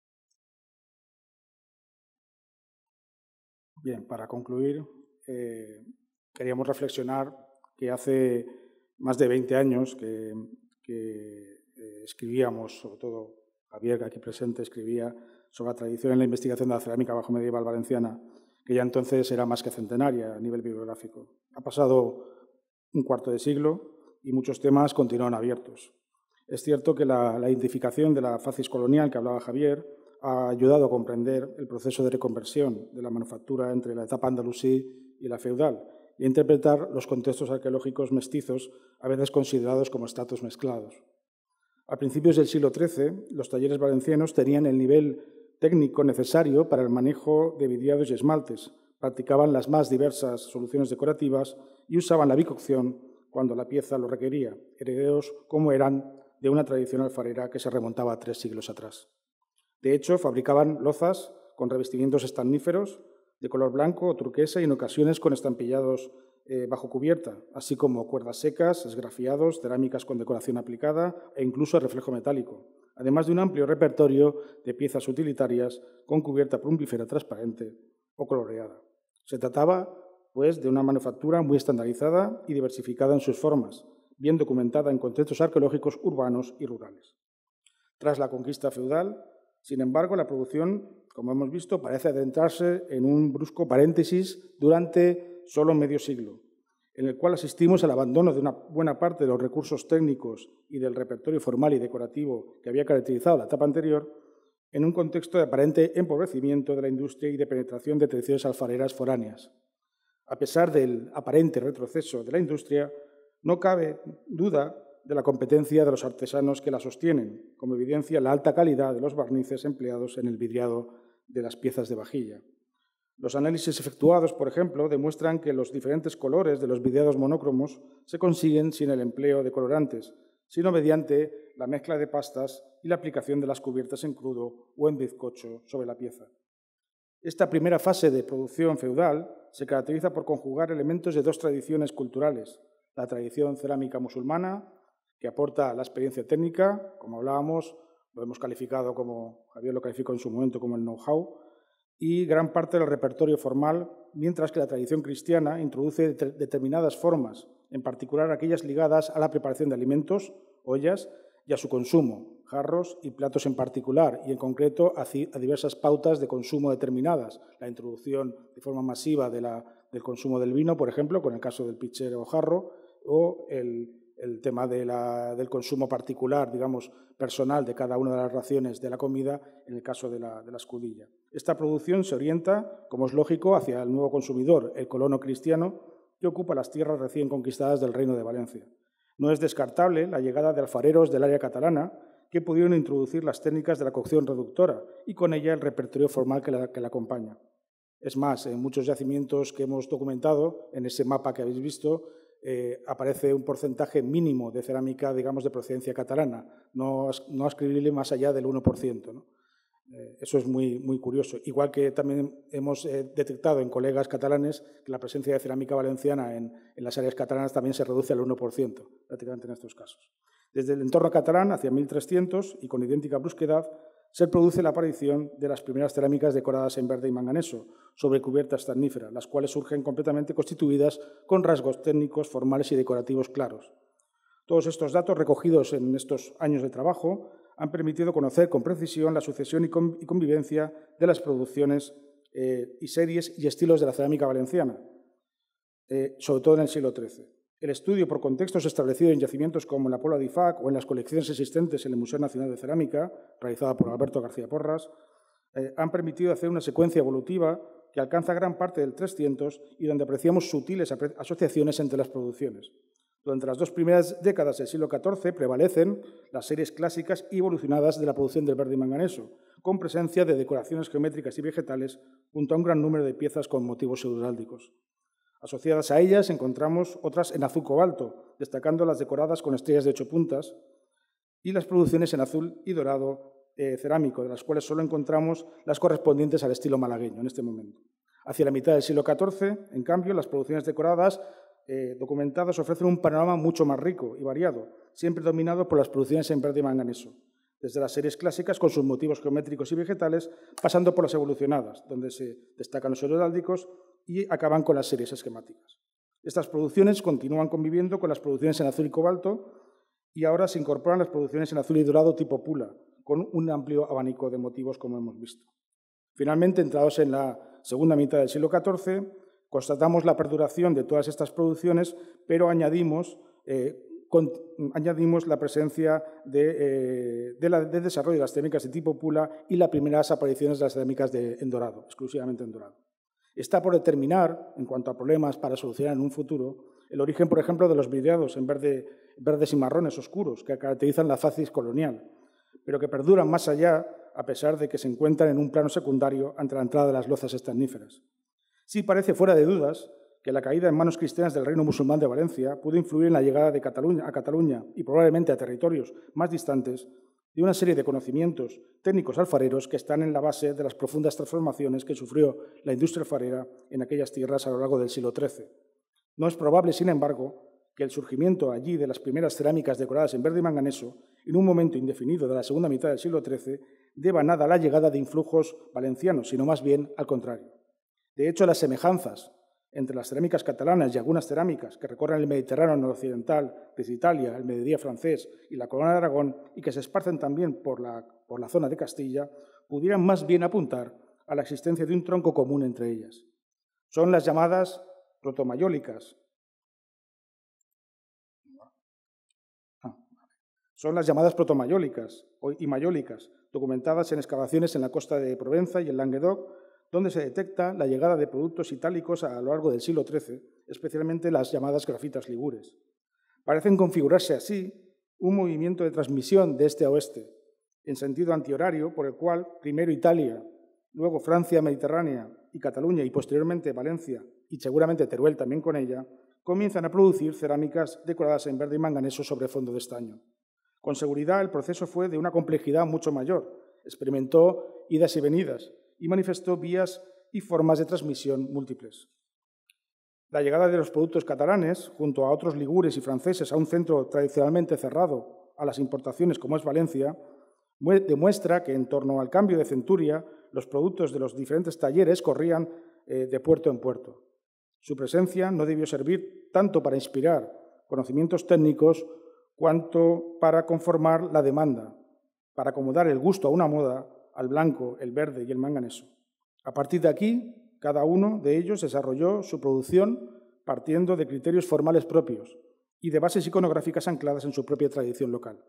Bien, para concluir, queríamos reflexionar que hace más de 20 años que escribíamos, sobre todo Javier, que aquí presente, escribía sobre la tradición en la investigación de la cerámica bajo medieval valenciana, que ya entonces era más que centenaria a nivel bibliográfico. Ha pasado un cuarto de siglo y muchos temas continúan abiertos. Es cierto que la identificación de la facies colonial que hablaba Javier ha ayudado a comprender el proceso de reconversión de la manufactura entre la etapa andalusí y la feudal y a interpretar los contextos arqueológicos mestizos, a veces considerados como estratos mezclados. A principios del siglo XIII, los talleres valencianos tenían el nivel técnico necesario para el manejo de vidriados y esmaltes, practicaban las más diversas soluciones decorativas y usaban la bicocción cuando la pieza lo requería, herederos como eran de una tradición alfarera que se remontaba a 3 siglos atrás. De hecho, fabricaban lozas con revestimientos estañíferos de color blanco o turquesa y en ocasiones con estampillados bajo cubierta, así como cuerdas secas, esgrafiados, cerámicas con decoración aplicada e incluso reflejo metálico, además de un amplio repertorio de piezas utilitarias con cubierta plumbífera transparente o coloreada. Se trataba, pues, de una manufactura muy estandarizada y diversificada en sus formas, bien documentada en contextos arqueológicos urbanos y rurales. Tras la conquista feudal, sin embargo, la producción, como hemos visto, parece adentrarse en un brusco paréntesis durante solo medio siglo, en el cual asistimos al abandono de una buena parte de los recursos técnicos y del repertorio formal y decorativo que había caracterizado la etapa anterior, en un contexto de aparente empobrecimiento de la industria y de penetración de tradiciones alfareras foráneas. A pesar del aparente retroceso de la industria, no cabe duda de la competencia de los artesanos que la sostienen, como evidencia la alta calidad de los barnices empleados en el vidriado de las piezas de vajilla. Los análisis efectuados, por ejemplo, demuestran que los diferentes colores de los vidriados monócromos se consiguen sin el empleo de colorantes, sino mediante la mezcla de pastas y la aplicación de las cubiertas en crudo o en bizcocho sobre la pieza. Esta primera fase de producción feudal se caracteriza por conjugar elementos de 2 tradiciones culturales, la tradición cerámica musulmana, que aporta la experiencia técnica, como hablábamos, lo hemos calificado como, Javier lo calificó en su momento como el know-how, y gran parte del repertorio formal, mientras que la tradición cristiana introduce determinadas formas, en particular aquellas ligadas a la preparación de alimentos, ollas, y a su consumo, jarros y platos en particular, y en concreto a diversas pautas de consumo determinadas. La introducción de forma masiva del consumo del vino, por ejemplo, con el caso del pitcher o jarro, o el tema del consumo particular, digamos, personal de cada una de las raciones de la comida, en el caso de la escudilla. Esta producción se orienta, como es lógico, hacia el nuevo consumidor, el colono cristiano, que ocupa las tierras recién conquistadas del Reino de Valencia. No es descartable la llegada de alfareros del área catalana que pudieron introducir las técnicas de la cocción reductora y con ella el repertorio formal que la acompaña. Es más, en muchos yacimientos que hemos documentado, en ese mapa que habéis visto, aparece un porcentaje mínimo de cerámica, digamos, de procedencia catalana, no ascribible más allá del 1%, ¿no? Eso es muy, muy curioso. Igual que también hemos detectado en colegas catalanes que la presencia de cerámica valenciana en las áreas catalanas también se reduce al 1%, prácticamente en estos casos. Desde el entorno catalán, hacia 1300, y con idéntica brusquedad, se produce la aparición de las primeras cerámicas decoradas en verde y manganeso, sobre cubiertas tanníferas, las cuales surgen completamente constituidas con rasgos técnicos, formales y decorativos claros. Todos estos datos recogidos en estos años de trabajo han permitido conocer con precisión la sucesión y convivencia de las producciones y series y estilos de la cerámica valenciana, sobre todo en el siglo XIII. El estudio por contextos establecido en yacimientos como en la Puebla d'Ifac o en las colecciones existentes en el Museo Nacional de Cerámica, realizada por Alberto García Porras, han permitido hacer una secuencia evolutiva que alcanza gran parte del 300 y donde apreciamos sutiles asociaciones entre las producciones. Durante las dos primeras décadas del siglo XIV prevalecen las series clásicas y evolucionadas de la producción del verde y manganeso, con presencia de decoraciones geométricas y vegetales junto a un gran número de piezas con motivos pseudoheráldicos. Asociadas a ellas encontramos otras en azul cobalto, destacando las decoradas con estrellas de 8 puntas, y las producciones en azul y dorado cerámico, de las cuales solo encontramos las correspondientes al estilo malagueño en este momento. Hacia la mitad del siglo XIV, en cambio, las producciones decoradas documentadas ofrecen un panorama mucho más rico y variado, siempre dominado por las producciones en verde y manganeso, desde las series clásicas con sus motivos geométricos y vegetales, pasando por las evolucionadas, donde se destacan los heráldicos y acaban con las series esquemáticas. Estas producciones continúan conviviendo con las producciones en azul y cobalto y ahora se incorporan las producciones en azul y dorado tipo pula, con un amplio abanico de motivos, como hemos visto. Finalmente, entrados en la segunda mitad del siglo XIV, constatamos la perduración de todas estas producciones, pero añadimos la presencia de desarrollo de las cerámicas de tipo pula y las primeras apariciones de las cerámicas en dorado, exclusivamente en dorado. Está por determinar, en cuanto a problemas para solucionar en un futuro, el origen, por ejemplo, de los vidriados en verdes y marrones oscuros que caracterizan la facies colonial, pero que perduran más allá, a pesar de que se encuentran en un plano secundario ante la entrada de las lozas estaníferas. Sí parece fuera de dudas que la caída en manos cristianas del reino musulmán de Valencia pudo influir en la llegada de Cataluña y probablemente a territorios más distantes de una serie de conocimientos técnicos alfareros que están en la base de las profundas transformaciones que sufrió la industria alfarera en aquellas tierras a lo largo del siglo XIII. No es probable, sin embargo, que el surgimiento allí de las primeras cerámicas decoradas en verde y manganeso, en un momento indefinido de la segunda mitad del siglo XIII, deba nada a la llegada de influjos valencianos, sino más bien al contrario. De hecho, las semejanzas entre las cerámicas catalanas y algunas cerámicas que recorren el Mediterráneo noroccidental, desde Italia, el mediodía francés y la corona de Aragón, y que se esparcen también por la zona de Castilla, pudieran más bien apuntar a la existencia de un tronco común entre ellas. Son las llamadas protomayólicas. Son las llamadas protomayólicas y mayólicas, documentadas en excavaciones en la costa de Provenza y en Languedoc, donde se detecta la llegada de productos itálicos a lo largo del siglo XIII, especialmente las llamadas grafitas ligures. Parecen configurarse así un movimiento de transmisión de este a oeste, en sentido antihorario, por el cual primero Italia, luego Francia mediterránea y Cataluña y posteriormente Valencia, y seguramente Teruel también con ella, comienzan a producir cerámicas decoradas en verde y manganeso sobre fondo de estaño. Con seguridad el proceso fue de una complejidad mucho mayor, experimentó idas y venidas, y manifestó vías y formas de transmisión múltiples. La llegada de los productos catalanes, junto a otros ligures y franceses, a un centro tradicionalmente cerrado a las importaciones como es Valencia, demuestra que en torno al cambio de centuria los productos de los diferentes talleres corrían de puerto en puerto. Su presencia no debió servir tanto para inspirar conocimientos técnicos cuanto para conformar la demanda, para acomodar el gusto a una moda, al blanco, el verde y el manganeso. A partir de aquí, cada uno de ellos desarrolló su producción partiendo de criterios formales propios y de bases iconográficas ancladas en su propia tradición local.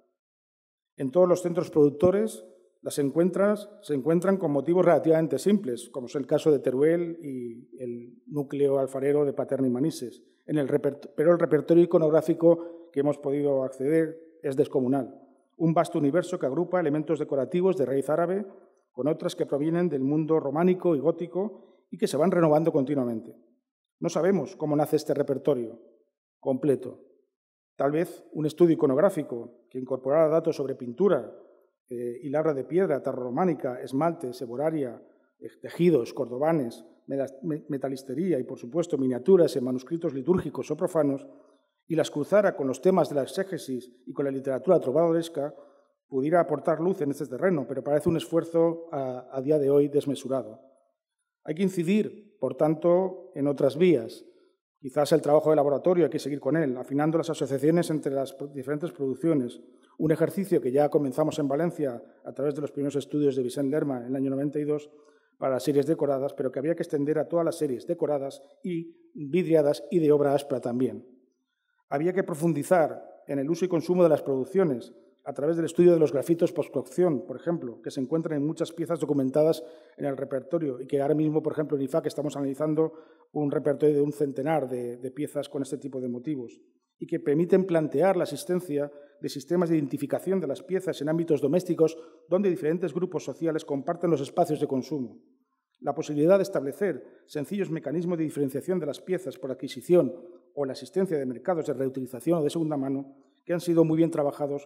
En todos los centros productores se encuentran con motivos relativamente simples, como es el caso de Teruel y el núcleo alfarero de Paterna y Manises, pero el repertorio iconográfico que hemos podido acceder es descomunal. Un vasto universo que agrupa elementos decorativos de raíz árabe con otras que provienen del mundo románico y gótico y que se van renovando continuamente. No sabemos cómo nace este repertorio completo. Tal vez un estudio iconográfico que incorporara datos sobre pintura y labra de piedra, tarrorománica, esmalte, seboraria, tejidos, cordobanes, metalistería y, por supuesto, miniaturas en manuscritos litúrgicos o profanos, y las cruzara con los temas de la exégesis y con la literatura trovadoresca, pudiera aportar luz en este terreno, pero parece un esfuerzo a día de hoy desmesurado. Hay que incidir, por tanto, en otras vías. Quizás el trabajo de laboratorio hay que seguir con él, afinando las asociaciones entre las diferentes producciones, un ejercicio que ya comenzamos en Valencia a través de los primeros estudios de Vicent Lerma en el año 92 para las series decoradas, pero que había que extender a todas las series decoradas y vidriadas y de obra áspera también. Había que profundizar en el uso y consumo de las producciones a través del estudio de los grafitos postcocción, por ejemplo, que se encuentran en muchas piezas documentadas en el repertorio y que ahora mismo, por ejemplo, en IFAC estamos analizando un repertorio de un centenar de piezas con este tipo de motivos y que permiten plantear la existencia de sistemas de identificación de las piezas en ámbitos domésticos donde diferentes grupos sociales comparten los espacios de consumo. La posibilidad de establecer sencillos mecanismos de diferenciación de las piezas por adquisición o la existencia de mercados de reutilización o de segunda mano que han sido muy bien trabajados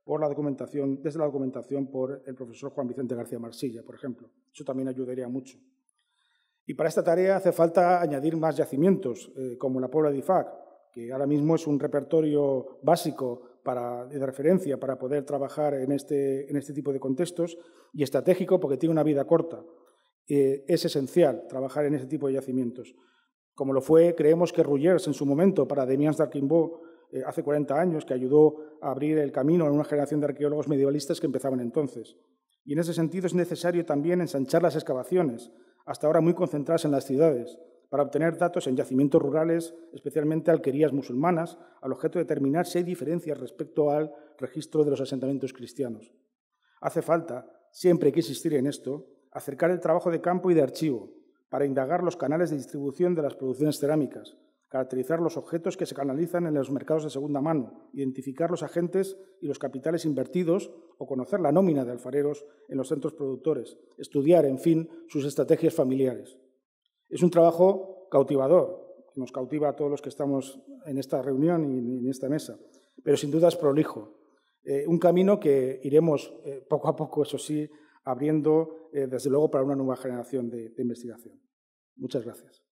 desde la documentación por el profesor Juan Vicente García Marsilla, por ejemplo. Eso también ayudaría mucho. Y para esta tarea hace falta añadir más yacimientos, como la Pobla d'Ifac, que ahora mismo es un repertorio básico de referencia para poder trabajar en este tipo de contextos y estratégico porque tiene una vida corta. Es esencial trabajar en ese tipo de yacimientos. Como lo fue, creemos que Ruyers en su momento para Demians d'Arquimbaud hace 40 años, que ayudó a abrir el camino a una generación de arqueólogos medievalistas que empezaban entonces. Y en ese sentido es necesario también ensanchar las excavaciones, hasta ahora muy concentradas en las ciudades, para obtener datos en yacimientos rurales, especialmente alquerías musulmanas, al objeto de determinar si hay diferencias respecto al registro de los asentamientos cristianos. Hace falta, siempre hay que insistir en esto, acercar el trabajo de campo y de archivo, para indagar los canales de distribución de las producciones cerámicas, caracterizar los objetos que se canalizan en los mercados de segunda mano, identificar los agentes y los capitales invertidos o conocer la nómina de alfareros en los centros productores, estudiar, en fin, sus estrategias familiares. Es un trabajo cautivador, que nos cautiva a todos los que estamos en esta reunión y en esta mesa, pero sin duda es prolijo. Un camino que iremos poco a poco, eso sí, abriendo, desde luego, para una nueva generación de investigación. Muchas gracias.